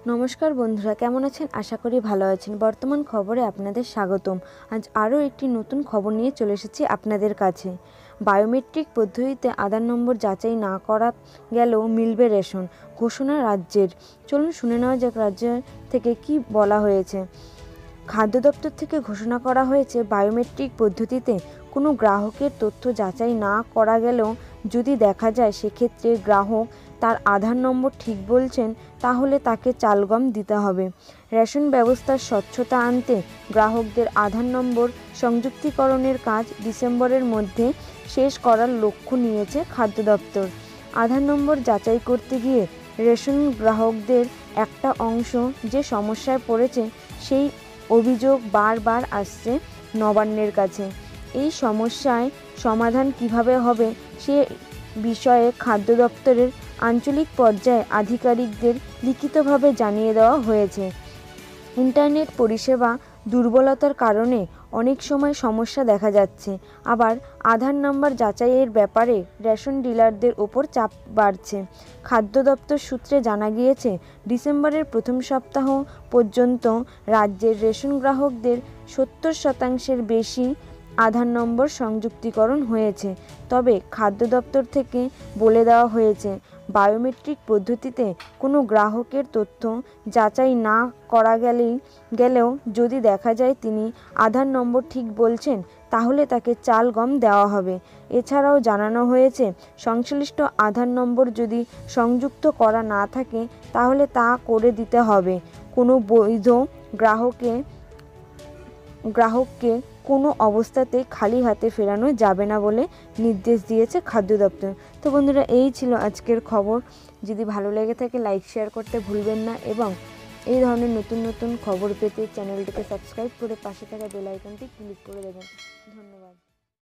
নমস্কার বন্ধুরা, কেমন আছেন? আশা করি ভালো আছেন। বর্তমান খবরে আপনাদের স্বাগতম। আজ আরও একটি নতুন খবর নিয়ে চলে এসেছি আপনাদের কাছে। বায়োমেট্রিক পদ্ধতিতে আধার নম্বর যাচাই না করা গেলেও মিলবে রেশন, ঘোষণা রাজ্যের। চলুন শুনে নেওয়া যাক রাজ্য থেকে কি বলা হয়েছে। খাদ্য দপ্তর থেকে ঘোষণা করা হয়েছে, বায়োমেট্রিক পদ্ধতিতে কোনো গ্রাহকের তথ্য যাচাই না করা গেলেও যদি দেখা যায় সেক্ষেত্রে গ্রাহক তার আধার নম্বর ঠিক বলছেন, তাহলে তাকে চাল গম দিতে হবে। রেশন ব্যবস্থার স্বচ্ছতা আনতে গ্রাহকদের আধার নম্বর সংযুক্তিকরণের কাজ ডিসেম্বরের মধ্যে শেষ করার লক্ষ্য নিয়েছে খাদ্য দপ্তর। আধার নম্বর যাচাই করতে গিয়ে রেশন গ্রাহকদের একটা অংশ যে সমস্যায় পড়েছে, সেই অভিযোগ বারবার আসছে নবান্নের কাছে। এই সমস্যায় সমাধান কিভাবে হবে সে বিষয়ে খাদ্য দপ্তরের আঞ্চলিক পর্যায়ে আধিকারিকদের লিখিতভাবে জানিয়ে দেওয়া হয়েছে। ইন্টারনেট পরিষেবা দুর্বলতার কারণে অনেক সময় সমস্যা দেখা যাচ্ছে। আবার আধার নাম্বার যাচাইয়ের ব্যাপারে রেশন ডিলারদের ওপর চাপ বাড়ছে। খাদ্য দপ্তর সূত্রে জানা গিয়েছে, ডিসেম্বরের প্রথম সপ্তাহ পর্যন্ত রাজ্যের রেশন গ্রাহকদের 70% বেশি আধার নম্বর সংযুক্তিকরণ হয়েছে। তবে খাদ্য দপ্তর থেকে বলে দেওয়া হয়েছে, বায়োমেট্রিক পদ্ধতিতে কোনো গ্রাহকের তথ্য যাচাই না করা গেলেও যদি দেখা যায় তিনি আধার নম্বর ঠিক বলছেন, তাহলে তাকে চাল গম দেওয়া হবে। এছাড়াও জানানো হয়েছে, সংশ্লিষ্ট আধার নম্বর যদি সংযুক্ত করা না থাকে তাহলে তা করে দিতে হবে। কোনো বৈধ গ্রাহককে কোনো অবস্থাতেই খালি হাতে ফেরানো যাবে না বলে নির্দেশ দিয়েছে খাদ্য দপ্তর। তো বন্ধুরা, এই ছিল আজকের খবর। যদি ভালো লেগে থাকে লাইক শেয়ার করতে ভুলবেন না, এবং এই ধরনের নতুন নতুন খবর পেতে চ্যানেলটিকে সাবস্ক্রাইব করে পাশে থাকা বেল আইকনটি ক্লিক করে দেবেন। ধন্যবাদ।